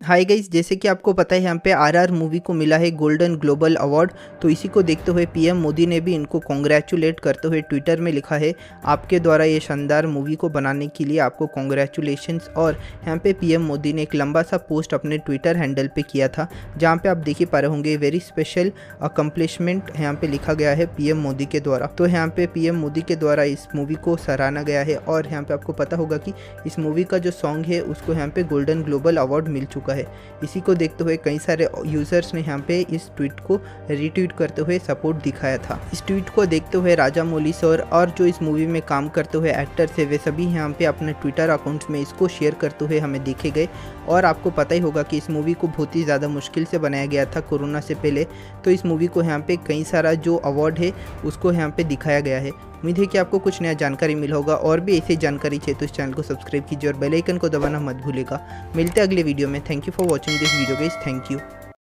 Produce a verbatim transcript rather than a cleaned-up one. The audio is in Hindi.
हाय गाइस, जैसे कि आपको पता है यहाँ पे आरआर मूवी को मिला है गोल्डन ग्लोबल अवार्ड। तो इसी को देखते हुए पीएम मोदी ने भी इनको कॉन्ग्रेचुलेट करते हुए ट्विटर में लिखा है, आपके द्वारा ये शानदार मूवी को बनाने के लिए आपको कॉन्ग्रेचुलेशंस। और यहाँ पे पीएम मोदी ने एक लंबा सा पोस्ट अपने ट्विटर हैंडल पे किया था, जहाँ पे आप देख ही पा रहे होंगे वेरी स्पेशल अकम्पलिशमेंट यहाँ पे लिखा गया है पीएम मोदी के द्वारा। तो यहाँ पे पीएम मोदी के द्वारा इस मूवी को सराहना गया है और यहाँ पे आपको पता होगा कि इस मूवी का जो सॉन्ग है उसको यहाँ पे गोल्डन ग्लोबल अवार्ड मिल चुका है। इसी को देखते हुए कई सारे यूजर्स ने यहाँ पे इस ट्वीट को रीट्वीट करते हुए सपोर्ट दिखाया था। इस ट्वीट को देखते हुए राजा मौली सर और जो इस मूवी में काम करते हुए एक्टर्स है वे सभी यहाँ पे अपने ट्विटर अकाउंट्स में इसको शेयर करते हुए हमें देखे गए। और आपको पता ही होगा कि इस मूवी को बहुत ही ज़्यादा मुश्किल से बनाया गया था कोरोना से पहले। तो इस मूवी को यहाँ पे कई सारा जो अवार्ड है उसको यहाँ पे दिखाया गया है। उम्मीद है कि आपको कुछ नया जानकारी मिला होगा। और भी ऐसी जानकारी चाहिए तो इस चैनल को सब्सक्राइब कीजिए और बेल आइकन को दबाना मत भूलिएगा। मिलते हैं अगले वीडियो में। Thank you for watching this video guys. Thank you.